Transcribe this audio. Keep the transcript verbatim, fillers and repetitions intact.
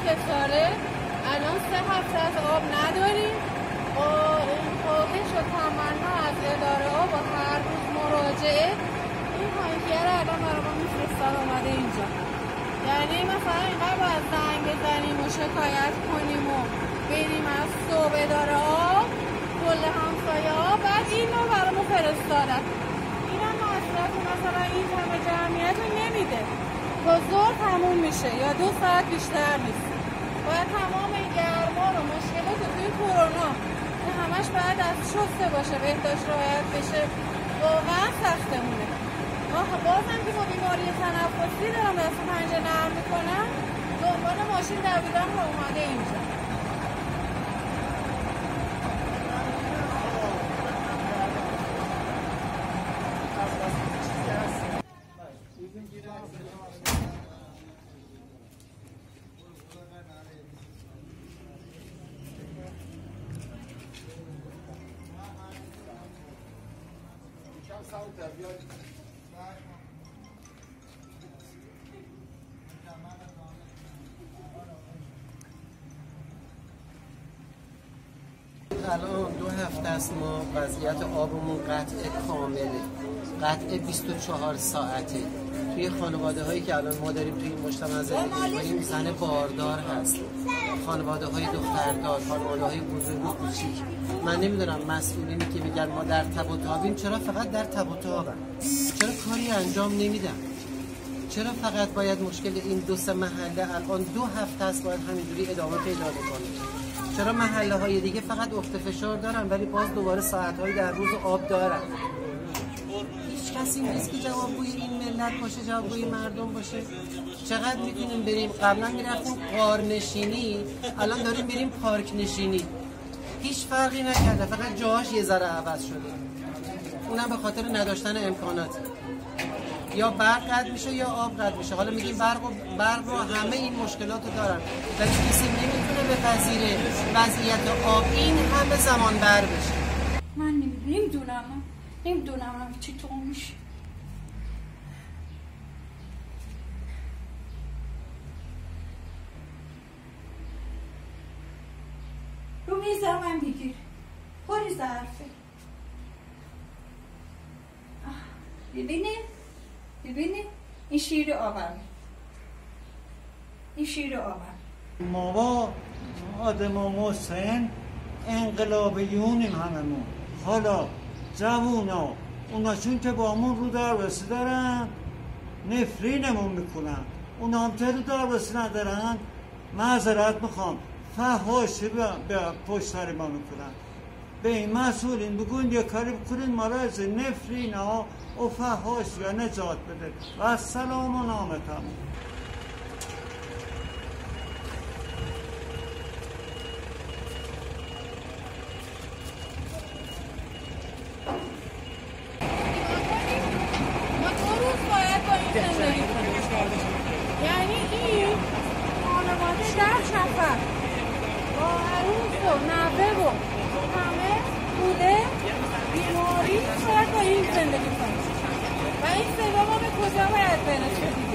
کساره الان سه هفته از آب نداریم. با این خواهش و تمنا از اداره ها با هر روز مراجعه این هانگیه رو الان برای ما میفرستاد آمده اینجا. یعنی مثلا اینقدر باید زنگ بزنیم و شکایت کنیم و بریم از صبح اداره ها کل همسایه ها، بعد این رو برای ما فرستادن. این هم مصرف مثلا این همه جمعیت رو نمیده، با زور تموم میشه یا دو ساعت بیشتر نیست. باید تمام این گرما رو مشکلات توی کرونا که همش باید از شسته باشه، بهداشت رعایت بشه، واقعا سختمونه. بازم که با بیماری تنفسی دارم دست و پنجه نرم میکنم، دنبال ماشین دویدم رو اومده اینجا. الان دو هفته است ما وضعیت آبمون قطع کامله، قطع بیست و چهار ساعته. توی خانواده هایی که الان ما داریم توی این مجتمع زندگی می‌کنیم زن باردار هست، خانواده های دختردار، خانواده های بزرگ و کوچیک. من نمیدونم مسئولینی که میگن ما در تب و تابیم چرا فقط در تب و تابن؟ چرا کاری انجام نمیدن؟ چرا فقط باید مشکل این دو سه محله الان دو هفته است باید همینجوری ادامه پیدا بکنه؟ چرا محله های دیگه فقط افت فشار دارن ولی باز دوباره ساعت های در روز آب دارن؟ هیچ کسی نیست که جوابگوی این ملت باشه، جوابگوی مردم باشه. چقدر میتونیم بریم؟ قبلا میرفتیم غارنشینی، الان داریم بریم پارک نشینی. هیچ فرقی نکرده، فقط جاهاش یه ذره عوض شده، اونم به خاطر نداشتن امکانات. یا برق قطع میشه یا آب قطع میشه. حالا میگیم برق و برق رو همه این مشکلات رو دارن ولی کسی نمیتونه بپذیره وضعیت آب این همه زمان بر بشه. من نمیدونم نمیدونم چطور میشه. رو میزم من بگیر پاری ظرفه. ببینه ببینه این شیر آبم، این شیر آبم. ما با آدم و مسن انقلابیونیم هممون. حالا جوونا اونا چون که با همون رو دربسی دارن نفرینمون میکنن، اونا هم که رو دربسی ندارن معذرت میخوام فحاشی به پشت سر ما میکنن. به این مسئولین بگوین یه کاری بکنین ما را از نفرین ها و فحاش یا نجات بده و سلام و نامتم. ما دو روز باید با این زندگی کنیم. یعنی این خانواده ده نفر با عروس و نوه و همه بوده بیماری باید با این زندگی کنیم و این صدا ما به کجا باید برسیم؟